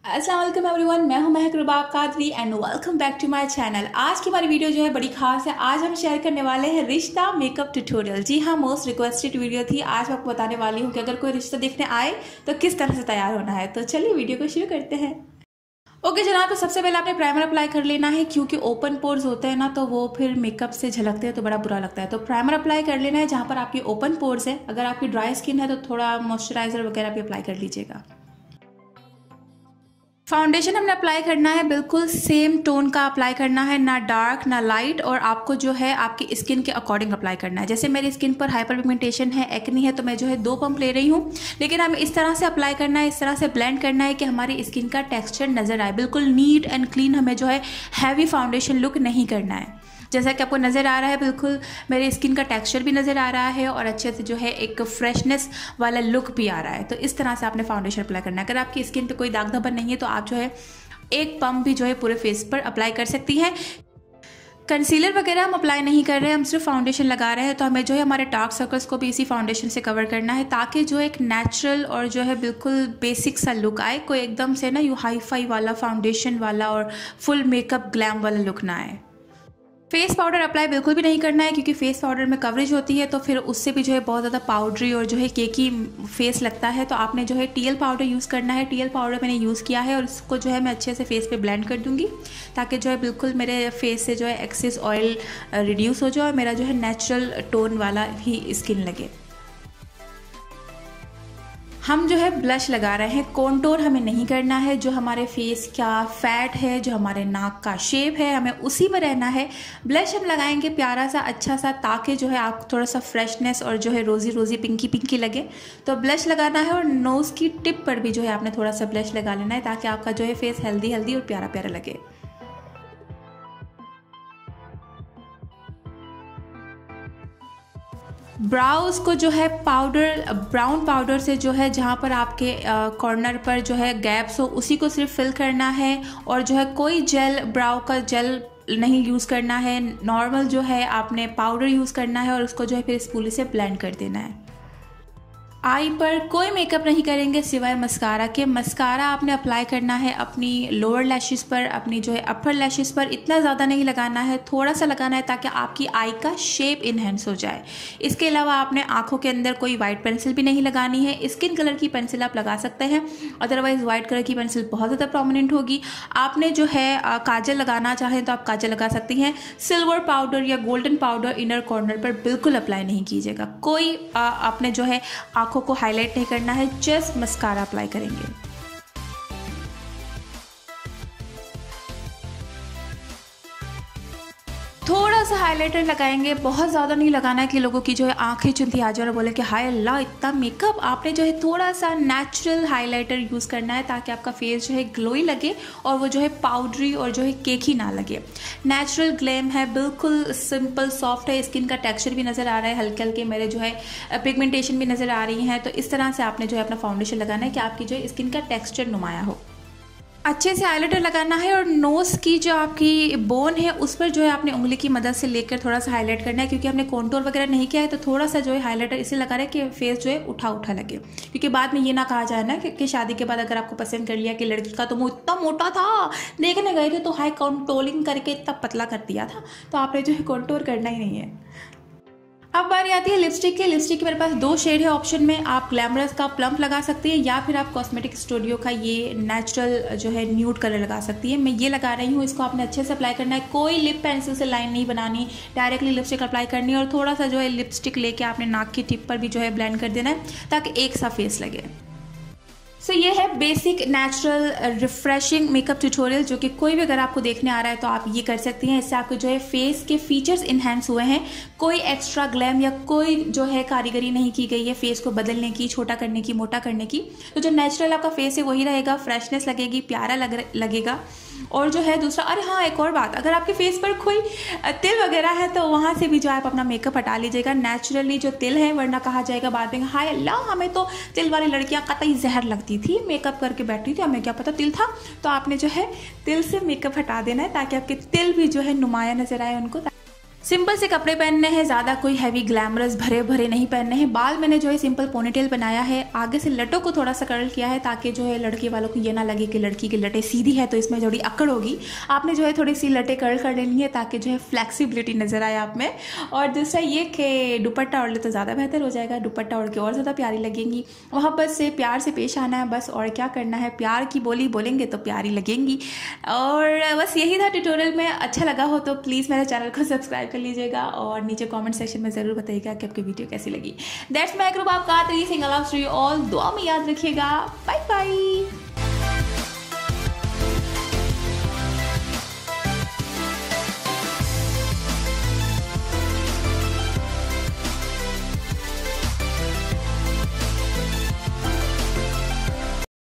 अस्सलाम वालेकुम एवरीवन, मैं हूं Mehak Rubab Qadri and welcome back to my channel. आज की हमारी वीडियो जो है बड़ी खास है। आज हम शेयर करने वाले हैं रिश्ता मेकअप ट्यूटोरियल। जी हाँ, मोस्ट रिक्वेस्टेड वीडियो थी। आज मैं आपको बताने वाली हूँ कि अगर कोई रिश्ता देखने आए तो किस तरह से तैयार होना है। तो चलिए वीडियो को शुरू करते हैं। ओके जनाब, तो सबसे पहले आपने प्राइमर अप्लाई कर लेना है, क्योंकि ओपन पोर्स होते हैं ना तो वो फिर मेकअप से झलकते हैं तो बड़ा बुरा लगता है। तो प्राइमर अप्लाई कर लेना है जहाँ पर आपकी ओपन पोर्स है। अगर आपकी ड्राई स्किन है तो थोड़ा मॉइस्चराइजर वगैरह भी अप्लाई कर लीजिएगा। फाउंडेशन हमने अप्लाई करना है बिल्कुल सेम टोन का अप्लाई करना है, ना डार्क ना लाइट, और आपको जो है आपकी स्किन के अकॉर्डिंग अप्लाई करना है। जैसे मेरी स्किन पर हाइपर पिगमेंटेशन है, एक्नी है, तो मैं जो है 2 पंप ले रही हूँ। लेकिन हमें इस तरह से अप्लाई करना है, इस तरह से ब्लेंड करना है कि हमारी स्किन का टेक्स्चर नज़र आए, बिल्कुल नीट एंड क्लीन। हमें जो है हैवी फाउंडेशन लुक नहीं करना है। जैसा कि आपको नज़र आ रहा है, बिल्कुल मेरे स्किन का टेक्सचर भी नज़र आ रहा है और अच्छे से जो है एक फ्रेशनेस वाला लुक भी आ रहा है। तो इस तरह से आपने फाउंडेशन अप्लाई करना है। अगर आपकी स्किन पे कोई दाग धब्बा नहीं है तो आप जो है एक पंप भी जो है पूरे फेस पर अप्लाई कर सकती हैं। कंसीलर वगैरह हम अप्लाई नहीं कर रहे हैं, हम सिर्फ फाउंडेशन लगा रहे हैं। तो हमें जो है हमारे डार्क सर्कल्स को भी इसी फाउंडेशन से कवर करना है, ताकि जो एक नेचुरल और जो है बिल्कुल बेसिक सा लुक आए। कोई एकदम से ना यू हाई फाई वाला फाउंडेशन वाला और फुल मेकअप ग्लैम वाला लुक ना आए। फेस पाउडर अप्लाई बिल्कुल भी नहीं करना है, क्योंकि फेस पाउडर में कवरेज होती है तो फिर उससे भी जो है बहुत ज़्यादा पाउडरी और जो है केकी फेस लगता है। तो आपने जो है टीएल पाउडर यूज़ करना है। टीएल पाउडर मैंने यूज़ किया है और इसको जो है मैं अच्छे से फेस पे ब्लेंड कर दूंगी, ताकि जो है बिल्कुल मेरे फेस से जो है एक्सेस ऑयल रिड्यूस हो जाए और मेरा जो है नेचुरल टोन वाला ही स्किन लगे। हम जो है ब्लश लगा रहे हैं, कॉन्टोर हमें नहीं करना है। जो हमारे फेस का फैट है, जो हमारे नाक का शेप है, हमें उसी में रहना है। ब्लश हम लगाएंगे प्यारा सा अच्छा सा, ताकि जो है आप थोड़ा सा फ्रेशनेस और जो है रोज़ी रोज़ी पिंकी पिंकी लगे। तो ब्लश लगाना है और नोज़ की टिप पर भी जो है आपने थोड़ा सा ब्लश लगा लेना है, ताकि आपका जो है फेस हेल्दी हेल्दी और प्यारा प्यारा लगे। ब्राउज को जो है पाउडर, ब्राउन पाउडर से जो है जहाँ पर आपके कॉर्नर पर जो है गैप्स हो उसी को सिर्फ फिल करना है, और जो है कोई जेल, ब्राउ का जेल नहीं यूज़ करना है। नॉर्मल जो है आपने पाउडर यूज़ करना है और उसको जो है फिर स्पूली से ब्लेंड कर देना है। आई पर कोई मेकअप नहीं करेंगे सिवाय मस्कारा के। मस्कारा आपने अप्लाई करना है अपनी लोअर लैशेस पर, अपनी जो है अपर लैशेस पर। इतना ज़्यादा नहीं लगाना है, थोड़ा सा लगाना है, ताकि आपकी आई का शेप इन्हेंस हो जाए। इसके अलावा आपने आंखों के अंदर कोई वाइट पेंसिल भी नहीं लगानी है। स्किन कलर की पेंसिल आप लगा सकते हैं, अदरवाइज वाइट कलर की पेंसिल बहुत ज़्यादा प्रोमिनेंट होगी। आपने जो है काजल लगाना चाहें तो आप काजल लगा सकती हैं। सिल्वर पाउडर या गोल्डन पाउडर इनर कॉर्नर पर बिल्कुल अप्लाई नहीं कीजिएगा। कोई आपने जो है आंखों को हाईलाइट नहीं करना है, जस्ट मस्कारा अप्लाई करेंगे। थोड़ा सा हाइलाइटर लगाएंगे, बहुत ज़्यादा नहीं लगाना है कि लोगों की जो है आंखें चुंधी आ जाए और बोले कि हाय अल्लाह इतना मेकअप। आपने जो है थोड़ा सा नेचुरल हाइलाइटर यूज़ करना है, ताकि आपका फेस जो है ग्लोई लगे और वो जो है पाउडरी और जो है केकी ना लगे। नेचुरल ग्लेम है, बिल्कुल सिंपल सॉफ्ट है। स्किन का टेक्सचर भी नज़र आ रहा है, हल्के हल्के मेरे जो है पिगमेंटेशन भी नज़र आ रही है। तो इस तरह से आपने जो है अपना फाउंडेशन लगाना है कि आपकी जो है स्किन का टेक्सचर नुमाया हो। अच्छे से हाइलाइटर लगाना है और नोज़ की जो आपकी बोन है उस पर जो है आपने उंगली की मदद से लेकर थोड़ा सा हाईलाइट करना है, क्योंकि हमने कॉन्टोर वगैरह नहीं किया है। तो थोड़ा सा जो है हाइलाइटर इसलिए लगा रहा है कि फेस जो है उठा उठा लगे, क्योंकि बाद में ये ना कहा जाए ना कि शादी के बाद अगर आपको पसंद कर लिया कि लड़की का तो मुँह इतना मोटा था, देखने गए थे तो हाई कॉन्टोरिंग करके इतना पतला कर दिया था, तो आपने जो है कॉन्टोर करना ही नहीं है। अब बारी आती है लिपस्टिक की। लिपस्टिक के मेरे पास 2 शेड है ऑप्शन में। आप ग्लैमरस का प्लम्प लगा सकती हैं, या फिर आप कॉस्मेटिक स्टूडियो का ये नेचुरल जो है न्यूड कलर लगा सकती है। मैं ये लगा रही हूँ। इसको आपने अच्छे से अप्लाई करना है, कोई लिप पेंसिल से लाइन नहीं बनानी, डायरेक्टली लिपस्टिक अप्लाई करनी है। और थोड़ा सा जो है लिपस्टिक लेके आपने नाक की टिप पर भी जो है ब्लेंड कर देना है, ताकि एक सा फेस लगे। सो ये है basic natural refreshing makeup tutorial, जो कि कोई भी अगर आपको देखने आ रहा है तो आप ये कर सकती हैं। इससे आपके जो है फेस के फीचर्स इन्हेंस हुए हैं। कोई एक्स्ट्रा ग्लैम या कोई जो है कारीगरी नहीं की गई है फेस को बदलने की, छोटा करने की, मोटा करने की। तो जो नेचुरल आपका फेस है वही रहेगा, फ्रेशनेस लगेगी, प्यारा लगेगा। और जो है दूसरा, अरे हाँ एक और बात, अगर आपके फेस पर कोई तिल वगैरह है तो वहाँ से भी जो आप अपना मेकअप हटा लीजिएगा। नेचुरली जो तिल है, वरना कहा जाएगा बाद में हाय अल्लाह हमें तो तिल वाली लड़कियाँ कतई जहर लगती थी, मेकअप करके बैठी थी, हमें क्या पता तिल था। तो आपने जो है तिल से मेकअप हटा देना है, ताकि आपके तिल भी जो है नुमाया नजर आए उनको। सिंपल से कपड़े पहनने हैं, ज़्यादा कोई हैवी ग्लैमरस भरे भरे नहीं पहनने हैं। बाल मैंने जो है सिंपल पोनीटेल बनाया है, आगे से लटों को थोड़ा सा कर्ल किया है ताकि जो है लड़के वालों को ये ना लगे कि लड़की की लटें सीधी है तो इसमें थोड़ी अकड़ होगी। आपने जो है थोड़ी सी लटें कर्ल कर लेनी है ताकि जो है फ्लेक्सिबिलिटी नज़र आए आप में। और दूसरा ये कि दुपट्टा ओढ़ ले तो ज़्यादा बेहतर हो जाएगा, दुपट्टा ओढ़ के और ज़्यादा प्यारी लगेंगी। वहाँ पर से प्यार से पेश आना है बस, और क्या करना है, प्यार की बोली बोलेंगे तो प्यारी लगेंगी। और बस यही था ट्यूटोरियल में। अच्छा लगा हो तो प्लीज़ मेरे चैनल को सब्सक्राइब कर लीजिएगा और नीचे कमेंट सेक्शन में ज़रूर बताइएगा कि आपकी वीडियो कैसी लगी। दैट्स माय ग्रुप, आपका सिंगल ऑफ ऑल, दुआ में याद रखिएगा। Bye bye.